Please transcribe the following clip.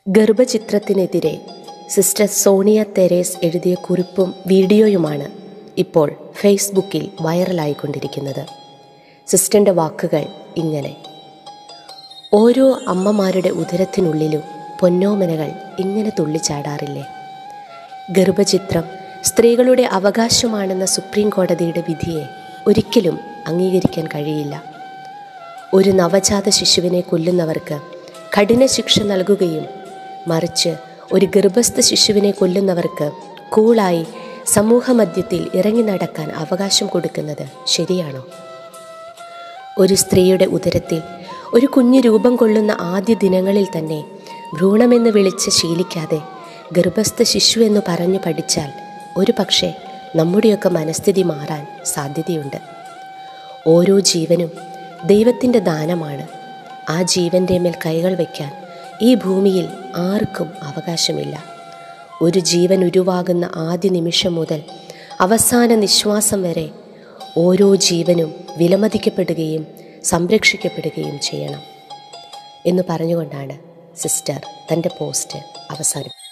ഗർഭചിത്രത്തിനെതിരെ sister Sonia Therese എഴുതിയ കുറിപ്പും വീഡിയോയുമാണ് ഇപ്പോൾ ഫേസ്ബുക്കിൽ വൈറലായിക്കൊണ്ടിരിക്കുന്നത്. സിസ്റ്ററിൻ്റെ വാക്കുകൾ ഇങ്ങനെ: ഓരോ അമ്മമാരുടെ ഉദരത്തിനുള്ളിലും പൊന്നോമനകൾ ഇങ്ങനെ തുള്ളിച്ചാടാറില്ലേ? ഗർഭചിത്രം സ്ത്രീകളുടെ അവകാശമാണെന്ന സുപ്രീം കോടതിയുടെ വിധിയെ ഒരിക്കലും അംഗീകരിക്കാൻ കഴിയില്ല. ഒരു നവജാത ശിശുവിനെ കൊല്ലുന്നവർക്ക് കഠിന ശിക്ഷ നൽകുകയും മറിച്ച് ഒരു ഗർഭസ്ഥ ശിശുവിനെ കൊല്ലുന്നവർക്ക് കൂളായി സമൂഹമധ്യത്തിൽ ഇറങ്ങി നടക്കാൻ അവകാശം കൊടുക്കുന്നത് ശരിയാണോ? ഒരു സ്ത്രീയുടെ ഉദരത്തിൽ ഒരു കുഞ്ഞ് രൂപം കൊള്ളുന്ന ആദ്യ ദിനങ്ങളിൽ തന്നെ ഭ്രൂണമെന്ന് വിളിച്ച് ശീലിക്കാതെ ഗർഭസ്ഥ ശിശു എന്ന് പറഞ്ഞു പഠിച്ചാൽ ഒരു പക്ഷേ നമ്മുടെയൊക്കെ മനസ്ഥിതി മാറാൻ സാധ്യതയുണ്ട്. ഓരോ ജീവനും ദൈവത്തിൻ്റെ ദാനമാണ്. ആ ജീവൻ്റെ മേൽ കൈകൾ വയ്ക്കാൻ ഈ ഭൂമിയിൽ ആർക്കും അവകാശമില്ല. ഒരു ജീവൻ ഉരുവാകുന്ന ആദ്യ നിമിഷം മുതൽ അവസാന നിശ്വാസം വരെ ഓരോ ജീവനും വിലമതിക്കപ്പെടുകയും സംരക്ഷിക്കപ്പെടുകയും ചെയ്യണം എന്ന് പറഞ്ഞുകൊണ്ടാണ് സിസ്റ്റർ തൻ്റെ പോസ്റ്റ് അവസാനിപ്പിച്ചത്.